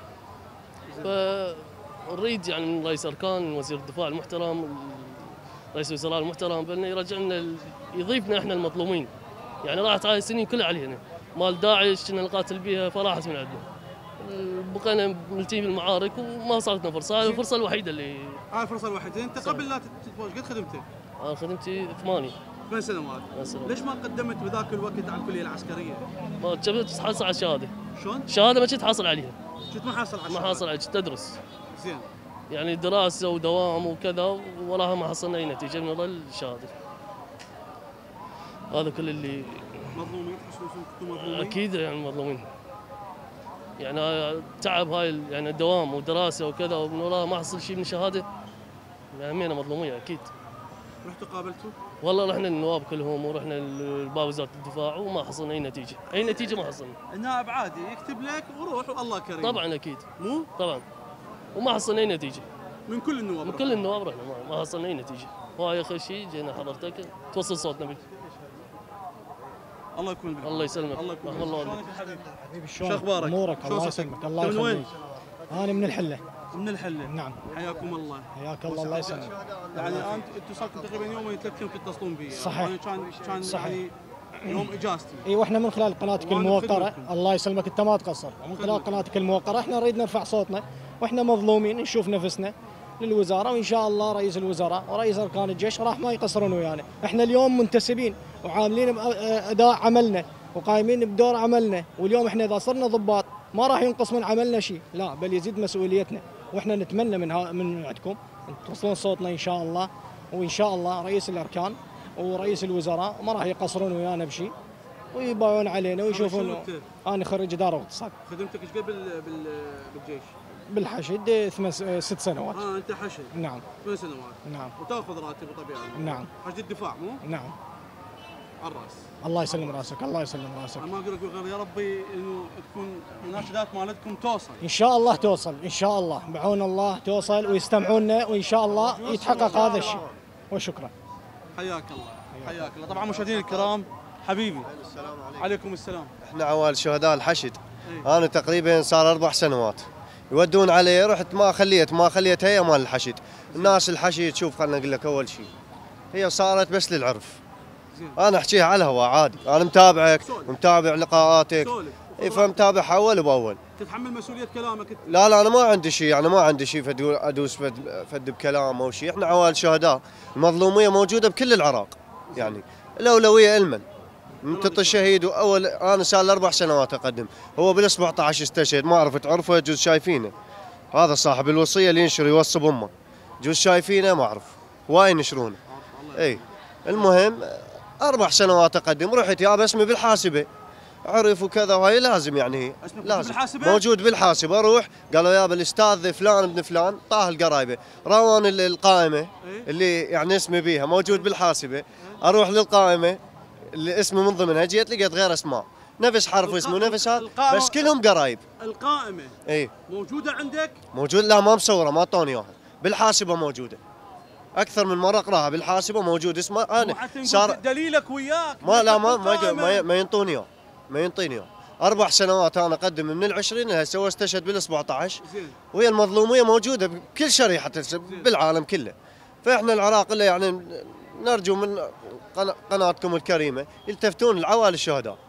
فنريد يعني من رئيس اركان، وزير الدفاع المحترم، رئيس الوزراء المحترم، بانه يرجع لنا يضيفنا احنا المظلومين. يعني راحت هاي السنين كلها علينا، مال داعش كنا نقاتل بها فراحت من عندنا. بقينا ملتين بالمعارك وما صارت لنا فرصه، هاي الفرصه الوحيده اللي
هاي الفرصه الوحيده. انت قبل لا تتزوج قد خدمتك؟
انا خدمتي ثمانية.
ثمان سنوات.
سنوات.
ليش ما قدمت بذاك الوقت على الكليه العسكريه؟
ما كنت تحصل على الشهاده.
شلون؟
الشهاده ما كنت حاصل عليها.
كنت ما حاصل على
ما حاصل عليها، كنت ادرس.
زين.
يعني دراسه ودوام وكذا وراها ما حصلنا اي نتيجه من وراء الشهاده. هذا كل اللي
مظلومين. تحسون انكم مظلومين؟
اكيد يعني مظلومين. يعني تعب هاي يعني الدوام ودراسه وكذا ومن وراها ما حصل شيء من الشهاده. همينا مظلومين اكيد.
رحتوا قابلتوا؟
والله رحنا للنواب كلهم ورحنا لباب وزاره الدفاع وما حصلنا اي نتيجه، اي نتيجه ما حصلنا.
النائب عادي يكتب لك وروح والله كريم.
طبعا اكيد.
مو؟
طبعا. وما حصلنا اي نتيجه.
من كل النواب؟
من كل النواب رحنا ما, ما حصلنا اي نتيجه. وهاي اخر شيء جينا حضرتك توصل صوتنا بك.
الله يكون بك.
الله يسلمك.
الله يكون بك.
الله
شلونك يا حبيبي؟
حبيبي شلونك؟
شو اخبارك؟
امورك؟ الله يسلمك. الله يخليك.
من وين؟
انا من الحله.
من الحله.
نعم.
حياكم الله.
حياك الله. الله يسلمك.
يعني انت انتم صار تقريبا يومين ثلاث ايام تتصلون بي.
صحيح.
يعني كان كان يعني يوم اجازتي.
اي واحنا من خلال قناتك الموقره، الله يسلمك انت ما تقصر، ومن خلال قناتك الموقره احنا نريد نرفع صوتنا واحنا مظلومين، نشوف نفسنا للوزاره، وان شاء الله رئيس الوزراء ورئيس اركان الجيش راح ما يقصرون ويانا، احنا اليوم منتسبين وعاملين باداء عملنا وقايمين بدور عملنا، واليوم احنا اذا صرنا ضباط ما راح ينقص من عملنا شيء، لا بل يزيد مسؤوليتنا، واحنا نتمنى من من عندكم توصلون صوتنا ان شاء الله، وان شاء الله رئيس الاركان ورئيس الوزراء ما راح يقصرون ويانا بشيء ويباعون علينا ويشوفون. انا خريج اداره واقتصاد.
خدمتك ايش قبل بالجيش؟
بالحشد ثمان ست سنوات.
اه انت حشد؟
نعم.
ثمان سنوات.
نعم.
وتاخذ راتب طبيعي؟
نعم.
حشد الدفاع مو؟
نعم.
على الراس.
الله يسلم راسك، الله يسلم راسك.
انا ما اقول لك غير يا ربي انه تكون المناشدات مالتكم توصل.
ان شاء الله توصل، ان شاء الله بعون الله توصل ويستمعونا وان شاء الله يتحقق هذا الشيء. وشكرا.
حياك الله. حياك الله. طبعا مشاهدينا الكرام حبيبي. السلام عليكم. عليكم السلام.
احنا عوال شهداء الحشد. ايه؟ انا تقريبا صار اربع سنوات يودون علي، رحت ما خليت ما خليت هي مال الحشد. الناس الحشد شوف خلنا اقول لك اول شيء هي صارت بس للعرف. انا احكيها على الهواء عادي، انا متابعك ومتابع لقاءاتك، اي فمتابعها اول باول.
تتحمل مسؤوليه كلامك؟
لا لا انا ما عندي شيء، يعني ما عندي شيء ادوس فد, فد بكلام او شيء. احنا عوال شهداء، المظلوميه موجوده بكل العراق، يعني الاولويه المن منطقه الشهيد. واول انا صار لي اربع سنوات اقدم، هو بال سبعة عشر استشهد، ما اعرف تعرفه يجوز شايفينه، هذا صاحب الوصيه اللي ينشر يوصب امه، جوز شايفينه ما اعرف، واي ينشرونه. اي المهم اربع سنوات اقدم، رحت يا باسمي بالحاسبه، عرف وكذا، وهي لازم يعني هي لازم بالحاسبة؟ موجود بالحاسبه. اروح قالوا يابا الاستاذ فلان ابن فلان طاه القرايبه، روان القائمه اللي يعني اسمي بيها موجود بالحاسبه، اروح للقائمه اللي اسمي من ضمنها، جيت لقيت غير اسماء، نفس حرف اسمه نفس هذا، بس كلهم قرايب.
القائمه
اي
موجوده عندك؟
موجود، لا ما مصوره، ما اعطوني اياها، بالحاسبه موجوده. اكثر من مره اقراها بالحاسبه موجود اسمه. انا
صار دليلك وياك
ما لا ما ما, ما ينطوني اياه، ما ينطيني اياه. اربع سنوات انا اقدم من العشرين لهسه، هو استشهد بال سبعة عشر، وهي المظلوميه موجوده بكل شريحه بالعالم كله. فاحنا العراق اللي يعني نرجو من قناتكم الكريمه يلتفتون لعوائل الشهداء،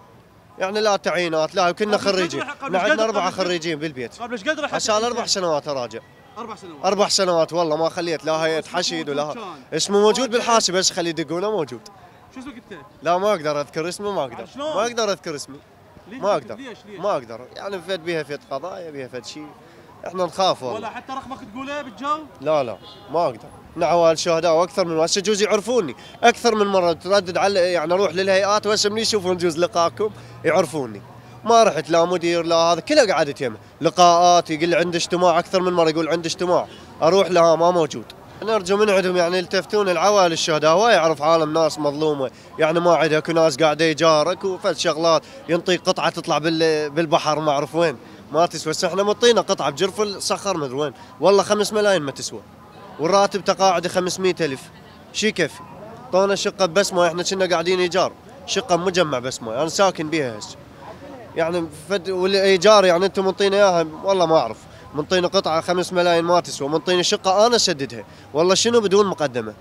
يعني لا تعيينات لا، كنا خريجين، احنا عندنا اربعه خريجين بالبيت.
قبل ايش قد رحت؟
هسه اربع سنوات اراجع.
اربع سنوات
اربع سنوات والله ما خليت لا هيئه حشيد ولا اسمه موجود بالحاسب، بس خلي يدقونه موجود.
شو اسمك انت؟
لا ما اقدر اذكر اسمه، ما اقدر ما اقدر اذكر اسمي، ما اقدر
ليش ليش؟
ما اقدر يعني فد بيها فد قضايا بيها فد شيء، احنا نخاف والله.
ولا حتى رقمك تقوله بالجو؟
لا لا ما اقدر. نعوال شهداء واكثر من هسه جوز يعرفوني اكثر من مره، تردد على يعني اروح للهيئات وهسه من يشوفون جوز لقاكم يعرفوني. ما رحت لا مدير لا هذا، كله قعدت يمه لقاءات، يقول لي عند اجتماع اكثر من مره، يقول عند اجتماع، اروح لها ما موجود. نرجو من عندهم يعني يلتفتون العوائل الشهداء، هو يعرف عالم ناس مظلومه، يعني ما عندها اكو ناس قاعده يجارك وفد شغلات، ينطيك قطعه تطلع بالبحر ما اعرف وين ما تسوى. هسه احنا مطينا قطعه بجرف الصخر مدري وين، والله خمس ملايين ما تسوى، والراتب تقاعد خمسمئة ألف، شي يكفي؟ طونا شقه ببسمه، احنا كنا قاعدين ايجار، شقه مجمع بسمه، انا ساكن بيها هسه. يعني فد والايجار يعني انتم منطينا اياها والله ما اعرف، منطينا قطعه خمس ملايين ما تسوى، منطينا شقه انا اسددها، والله شنو بدون مقدمه؟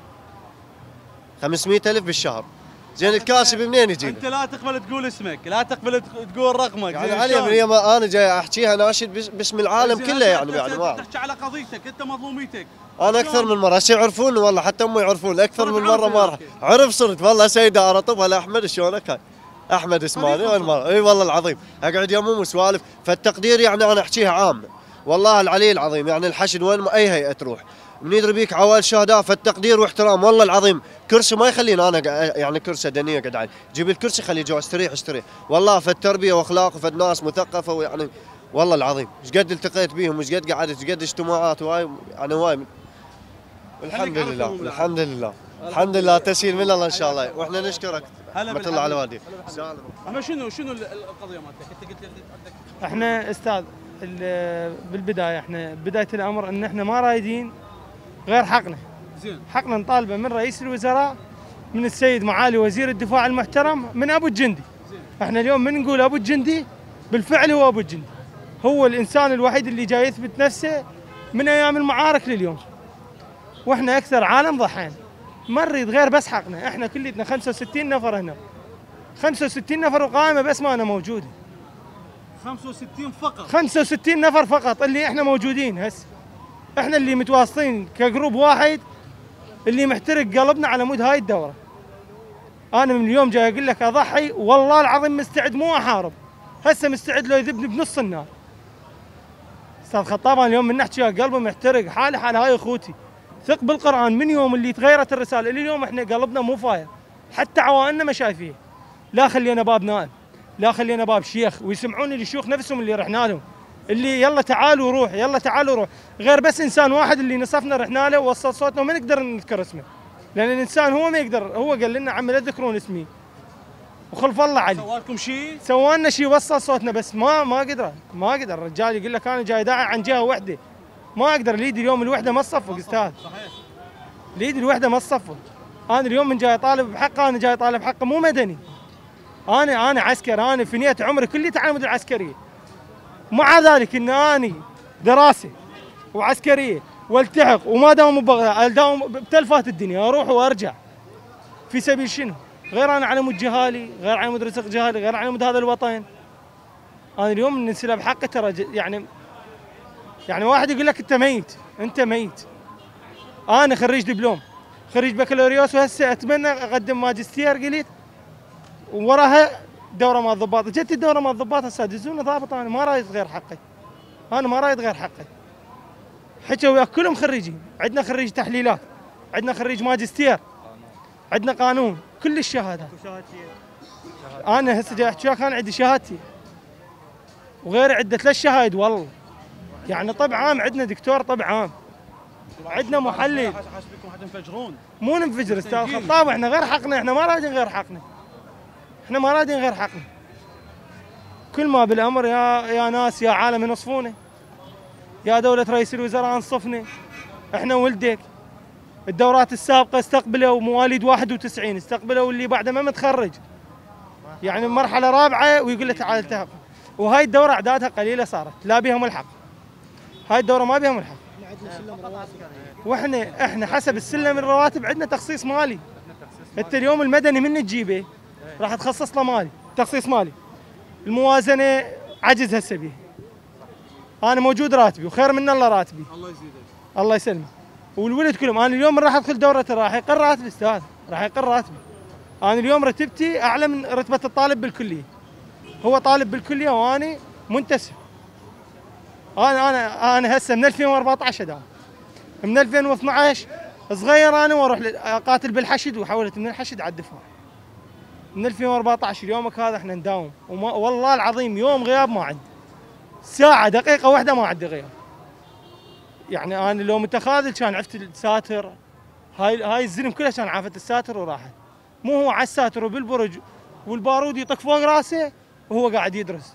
خمسمئة ألف بالشهر، زين الكاسب منين يجيب؟
انت لا تقبل تقول اسمك، لا تقبل تقول رقمك،
يعني علي من انا جاي احكيها ناشد باسم العالم كله، يعني يعني ما
تحكي على قضيتك انت مظلوميتك.
انا اكثر من مره هسه يعرفوني والله، حتى امي يعرفون اكثر من مره ما راح عرف صرت والله سيده ارطبها لاحمد شلونك هاي؟ احمد اسماني وين مره اي والله العظيم اقعد يمهم وسوالف، فالتقدير يعني انا احكيها عامه والله العلي العظيم، يعني الحشد وين اي هيئه تروح من يدري بيك عوائل شهداء، فالتقدير واحترام والله العظيم. كرسي ما يخليني انا يعني كرسي دنيه قاعد عليه، جيب الكرسي خليه جوا استريح استريح، والله فالتربيه واخلاق وفد ناس مثقفه، ويعني والله العظيم ايش قد التقيت بيهم، ايش قد قعدت، ايش قد اجتماعات، وهاي يعني هواي. الحمد لله الحمد لله الحمد لله تسهيل من الله ان شاء الله، واحنا نشكرك رحمه الله على والديك.
اما شنو شنو القضيه مالتك؟ انت قلت لي عندك
احنا استاذ بالبدايه، احنا بدايه الامر ان احنا ما رايدين غير حقنا. زين. حقنا نطالبه من رئيس الوزراء، من السيد معالي وزير الدفاع المحترم، من ابو الجندي. زين. احنا اليوم من نقول ابو الجندي بالفعل هو ابو الجندي، هو الانسان الوحيد اللي جاي يثبت نفسه من ايام المعارك لليوم. واحنا اكثر عالم ضحينا، ما نريد غير بس حقنا. احنا كليتنا خمسة وستين نفر هنا، خمسة وستين نفر وقائمه بس ما انا موجوده.
خمسة وستين فقط؟ خمسة
وستين نفر فقط اللي احنا موجودين هسه. احنا اللي متواصلين كجروب واحد اللي محترق قلبنا على مود هاي الدوره. انا من اليوم جاي اقول لك اضحي والله العظيم، مستعد مو احارب، هسه مستعد لو يذبني بنص النار. استاذ خطاب انا اليوم من نحكي قلبي محترق، حالي حال هاي اخوتي. ثق بالقران، من يوم اللي تغيرت الرساله الى اليوم احنا قلبنا مو فاير، حتى عوائلنا ما شايفين. لا خلينا باب نائب، لا خلينا باب شيخ، ويسمعون الشيوخ نفسهم اللي رحنا لهم، اللي يلا تعالوا روح يلا تعالوا روح، غير بس انسان واحد اللي نصفنا رحنا له ووصل صوتنا وما نقدر نذكر اسمه، لان الانسان هو ما يقدر، هو قال لنا عم لا تذكرون اسمي وخلف الله علي.
سوالكم شيء؟
سوالنا شيء، وصل صوتنا بس ما ما قدر ما قدر الرجال يقول لك انا جاي داعي عن جهه وحده، ما اقدر. اليد اليوم الوحده ما تصفق استاذ، صحيح اليد الوحده ما تصفق. انا اليوم من جاي طالب بحقه، انا جاي طالب حقه مو مدني، انا انا عسكري، انا فنيت عمري كلي تعامد العسكريه، مع ذلك ان اني دراسه وعسكريه والتحق وما داوم ببغداد، اداوم بتلفات الدنيا اروح وارجع في سبيل شنو؟ غير انا على مود جهالي، غير على مود رزق جهالي، غير على مود هذا الوطن. انا اليوم ننسلب حقي ترى يعني يعني واحد يقول لك انت ميت، انت ميت. انا خريج دبلوم، خريج بكالوريوس، وهسه اتمنى اقدم ماجستير قلت، ووراها دوره مع الضباط، جت الدوره مع الضباط هسه دزوني ضابط، انا ما رايد غير حقي. انا ما رايد غير حقي. حكوا وياك كلهم خريجين، عندنا خريج تحليلات، عندنا خريج ماجستير، عندنا قانون، كل الشهادات. انا هسه جاي احكي وياك انا عندي شهادتي وغيري عنده ثلاث شهايد والله. يعني طب عام، عندنا دكتور طب عام، عندنا محلل.
حاسبكم حتنفجرون.
مو ننفجر استاذ خطاب، احنا غير حقنا، احنا ما رادين غير حقنا. احنا ما رادين غير حقنا. كل ما بالامر يا يا ناس يا عالم ينصفونا. يا دولة رئيس الوزراء انصفنا. احنا ولدك. الدورات السابقة استقبلوا مواليد واحد وتسعين، استقبلوا اللي بعده ما متخرج. يعني مرحلة رابعة ويقول له تعال التحق. وهاي الدورة اعدادها قليلة صارت، لا بها ملحق. هاي الدورة ما بها ملحق. واحنا احنا حسب السلم الرواتب عندنا تخصيص مالي. انت اليوم المدني من تجيبه راح تخصص له مالي، تخصيص مالي. الموازنة عجز هسه بيه. انا موجود راتبي وخير من الله راتبي.
الله يزيدك.
الله يسلمك. والولد كلهم، انا اليوم راح ادخل دورة راح يقر راتبي استاذ، راح يقر راتبي. انا اليوم رتبتي اعلى من رتبة الطالب بالكلية. هو طالب بالكلية وانا منتسب. انا انا انا هسه من ألفين وأربعطعش اداوم. من ألفين واثنعش صغير انا واروح اقاتل بالحشد، وحولت من الحشد على الدفاع. من ألفين وأربعطعش اليومك هذا احنا نداوم، وما والله العظيم يوم غياب ما عندي. ساعة دقيقة واحدة ما عندي غياب. يعني انا لو متخاذل كان عفت الساتر، هاي هاي الزلم كلها كان عافت الساتر وراحت. مو هو على الساتر وبالبرج والبارود يطق فوق راسه وهو قاعد يدرس.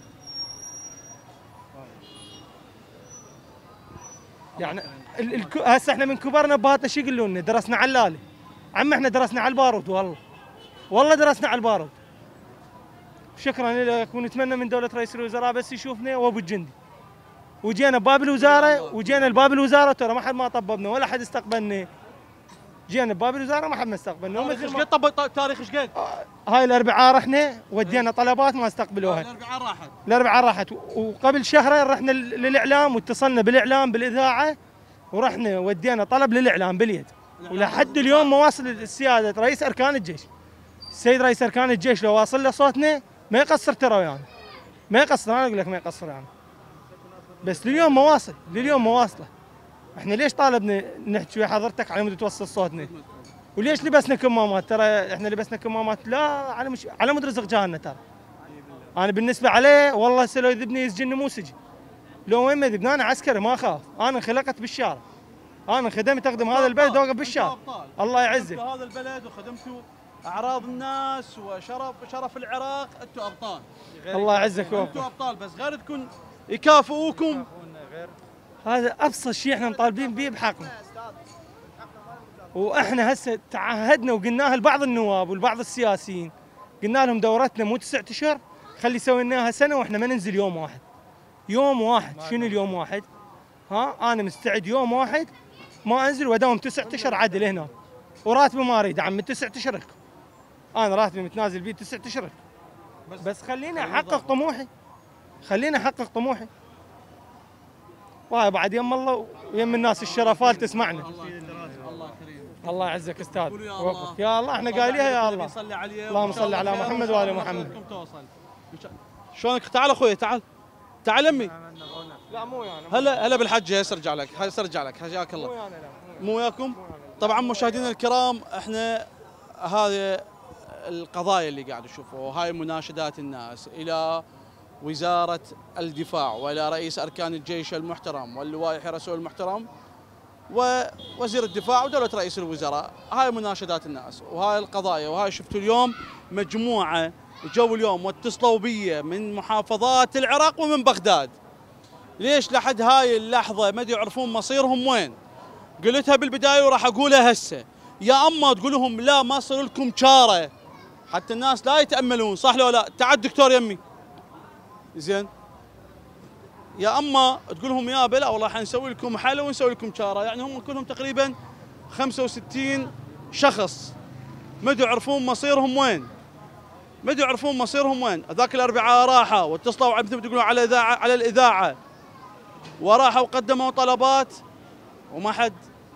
يعني هسه احنا من كبرنا بهاتنا شو يقولوا لنا؟ درسنا علاله. عم احنا درسنا على البارود والله. والله درسنا على البارود. شكرا لك، ونتمنى من دوله رئيس الوزراء بس يشوفنا وابو الجندي. وجينا باب الوزاره، وجينا لباب الوزاره ترى ما حد ما طببنا ولا حد استقبلنا. جينا بباب الوزاره ما حد ما استقبلنا.
تاريخ ايش قد طب تاريخ ايش قد؟
هاي الاربعاء رحنا ودينا طلبات ما استقبلوها.
الاربعاء راحت.
الاربعاء راحت، وقبل شهرين رحنا للاعلام واتصلنا بالاعلام بالاذاعه ورحنا ودينا طلب للاعلام باليد. ولحد اليوم مواصل السياده رئيس اركان الجيش. السيد رئيس اركان الجيش لو واصل له صوتنا ما يقصر ترى ويانا. يعني. ما يقصر، انا اقول لك ما يقصر يعني. بس لليوم مواصل، لليوم مواصله. احنا ليش طالبنا نحكي ويا حضرتك على مود توصل صوتنا؟ وليش لبسنا كمامات؟ ترى احنا لبسنا كمامات لا على مش على مود رزق جهلنا ترى. انا بالنسبه عليه والله هسه لو يذبني يسجنني مو سجن. لو وين ما يذبني انا عسكري ما اخاف، انا انخلقت بالشارع. انا خدمت اخدم هذا البلد واقف بالشارع. الله يعزك.
هذا البلد وخدمتوا اعراض الناس وشرف شرف العراق، انتم ابطال.
الله يعزك ويوفقك.
انتم ابطال، بس غيركم يكافئوكم.
هذا ابسط شيء احنا مطالبين به بحقنا. واحنا هسه تعهدنا وقلناها لبعض النواب ولبعض السياسيين، قلنا لهم دورتنا مو تسعة اشهر، خلي سويناها سنه واحنا ما ننزل يوم واحد. يوم واحد، شنو اليوم واحد؟ ها انا مستعد يوم واحد ما انزل واداوم تسعة اشهر عدل هنا. وراتبي ما اريد عم تسعة اشهر لكم. انا راتبي متنازل بيه تسعة اشهر بس, بس خليني احقق طموحي. خليني احقق طموحي. وهاي بعد يم الله ويم الناس الشرفات تسمعنا.
الله كريم.
الله يعزك استاذ. وفقك يا الله، احنا قايليها يا الله. اللهم صل على محمد وال محمد.
شلونك؟ تعال اخوي تعال. تعال امي.
لا مو يعني.
هلا هلا بالحج هسه ارجع لك، هسه ارجع لك، حياك الله. مو يعني لا. مو وياكم؟ طبعا مشاهدينا الكرام احنا هذه القضايا اللي قاعد نشوفها وهاي مناشدات الناس الى وزارة الدفاع والى رئيس اركان الجيش المحترم واللواء حرسه المحترم ووزير الدفاع ودولة رئيس الوزراء. هاي مناشدات الناس وهاي القضايا، وهاي شفتوا اليوم مجموعة جو اليوم واتصلوا بي من محافظات العراق ومن بغداد. ليش لحد هاي اللحظة ما يعرفون مصيرهم وين؟ قلتها بالبداية وراح اقولها هسه، يا اما تقول لهم لا ما صار لكم شارة حتى الناس لا يتاملون، صح لو لا؟ تعال دكتور يمي. زين. يا اما تقول لهم يا بلا والله حنسوي لكم حاله ونسوي لكم شاره، يعني هم كلهم تقريبا خمسة وستين شخص ما يعرفون مصيرهم وين. ما يعرفون مصيرهم وين، ذاك الاربعاء راحوا واتصلوا مثل ما تقولون على الاذاعه على الاذاعه وراحوا وقدموا طلبات وما حد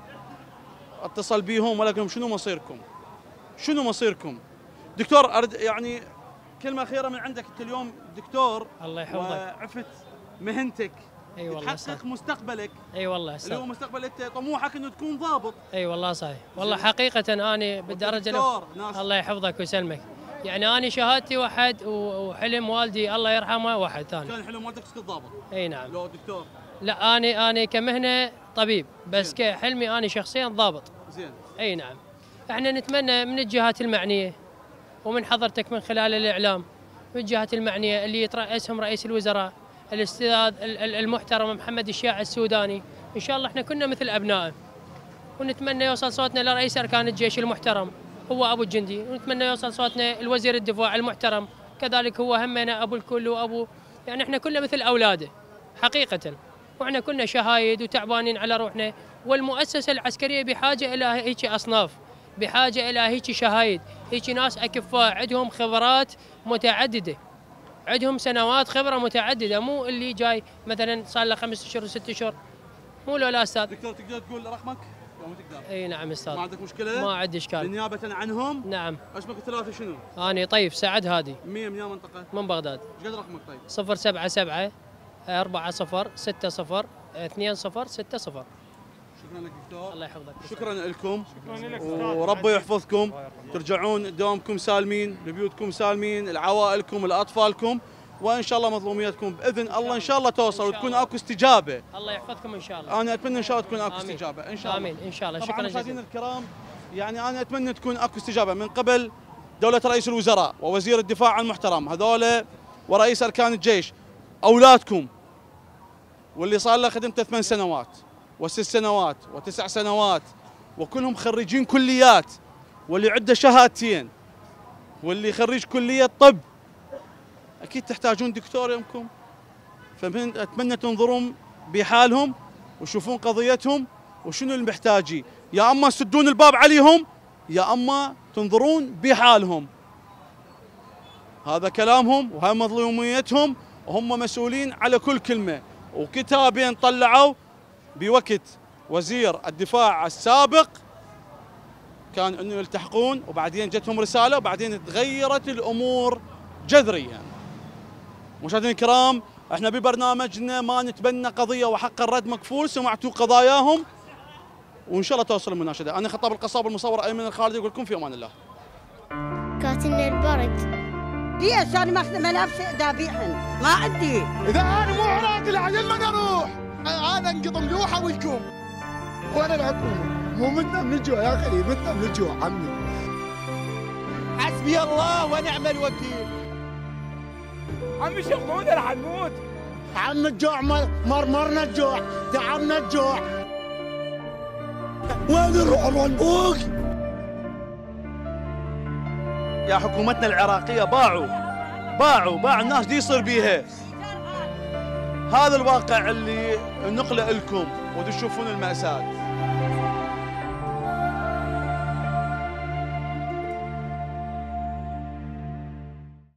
اتصل بيهم ولا قال لهم شنو مصيركم؟ شنو مصيركم؟ دكتور أرد يعني كلمه اخيره من عندك، انت اليوم دكتور
الله يحفظك
وعفت مهنتك،
اي والله
تحقق
صح.
مستقبلك.
اي والله صح.
اللي هو مستقبل انت طموحك انه تكون ضابط.
اي والله صحيح، والله حقيقه انا بالدرجه
دكتور
الله يحفظك ويسلمك. يعني انا شهادتي واحد وحلم والدي الله يرحمه واحد ثاني.
كان حلم والدك تصير ضابط؟
اي نعم.
لو دكتور؟
لا انا انا كمهنه طبيب، بس زين. كحلمي انا شخصيا ضابط.
زين.
اي نعم. احنا نتمنى من الجهات المعنيه ومن حضرتك من خلال الاعلام، من الجهات المعنيه اللي يترأسهم رئيس الوزراء الاستاذ المحترم محمد الشياع السوداني، ان شاء الله احنا كنا مثل ابنائه، ونتمنى يوصل صوتنا لرئيس اركان الجيش المحترم هو ابو الجندي، ونتمنى يوصل صوتنا لوزير الدفاع المحترم كذلك هو همنا ابو الكل وابو، يعني احنا كنا مثل اولاده حقيقه، واحنا كنا شهايد وتعبانين على روحنا، والمؤسسه العسكريه بحاجه الى هيك اصناف، بحاجه الى هيك شهايد، هيك ناس اكفاء عندهم خبرات متعدده، عندهم سنوات خبره متعدده، مو اللي جاي مثلا صار له خمس اشهر وست اشهر، مو لو لا استاذ.
دكتور تقدر تقول رقمك؟ لو ما تقدر.
اي نعم استاذ.
ما عندك مشكله؟
ما عندي اشكال.
نيابه عنهم؟
نعم.
اسمك الثلاثه شنو؟
انا طيف سعد هادي.
مية من يا منطقه؟
من بغداد.
ايش قد رقمك طيب؟
صفر سبعة سبعة أربعة صفر ستة صفر اثنين صفر ستة صفر.
شكرا لك دكتور.
الله يحفظك.
شكرا لكم.
شكرا لك
وربي يحفظكم، ترجعون دوامكم سالمين، لبيوتكم سالمين، لعوائلكم لاطفالكم، وان شاء الله مظلوميتكم باذن الله ان شاء الله توصل وتكون اكو استجابه.
الله يحفظكم ان شاء الله.
انا اتمنى ان شاء الله تكون اكو استجابه ان شاء الله.
امين ان شاء الله.
شكرا
شكرا
مشاهدينا
جزيلا.
الكرام، يعني انا اتمنى تكون اكو استجابه من قبل دوله رئيس الوزراء ووزير الدفاع المحترم، هذول ورئيس اركان الجيش، اولادكم واللي صار له خدمته ثمان سنوات وست سنوات وتسع سنوات وكلهم خريجين كليات، واللي عنده شهادتين واللي خريج كليه طب، اكيد تحتاجون دكتور يمكم، فاتمنى تنظرون بحالهم وشوفون قضيتهم وشنو المحتاجين، يا اما تسدون الباب عليهم يا اما تنظرون بحالهم. هذا كلامهم وهي مظلوميتهم وهم مسؤولين على كل كلمه، وكتابين طلعوا بوقت وزير الدفاع السابق كان انه يلتحقون، وبعدين جتهم رساله وبعدين تغيرت الامور جذريا. مشاهدينا الكرام، احنا ببرنامجنا ما نتبنى قضيه وحق الرد مكفول، سمعتوا قضاياهم وان شاء الله توصل المناشده. انا خطاب القصاب المصور ايمن الخالدي يقول لكم في امان الله.
كاتلنا البرد. ليش انا ماخذ ملابس دابيحن؟ ما عندي.
اذا انا مو عراقي العجل من اروح؟ انا انقطم لوحه ويكم. وانا الحكومه مو متنا من الجوع يا اخي، متنا من الجوع عمي.
حسبي الله ونعم الوكيل.
عمي شغلونا رح نموت.
عم الجوع مرمرنا الجوع، تعبنا الجوع. وين نروح الرنبوك؟
يا حكومتنا العراقيه باعوا باعوا باعوا الناس دي يصير بيها. هذا الواقع اللي نقله لكم وتشوفون المأساة.